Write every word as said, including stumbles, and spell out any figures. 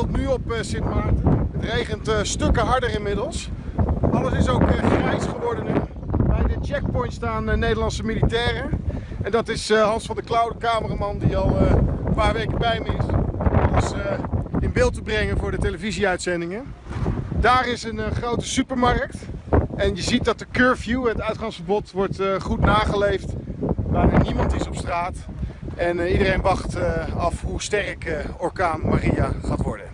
beeld nu op uh, Sint Maarten. Het regent uh, stukken harder inmiddels. Alles is ook uh, grijs geworden nu. Bij de checkpoint staan uh, Nederlandse militairen. En dat is uh, Hans van der Klauw, de cameraman die al uh, een paar weken bij me is. Om alles uh, in beeld te brengen voor de televisieuitzendingen. Daar is een uh, grote supermarkt. En je ziet dat de curfew, het uitgangsverbod, wordt uh, goed nageleefd. Bijna niemand is op straat. En uh, iedereen wacht uh, af hoe sterk uh, orkaan Maria gaat worden.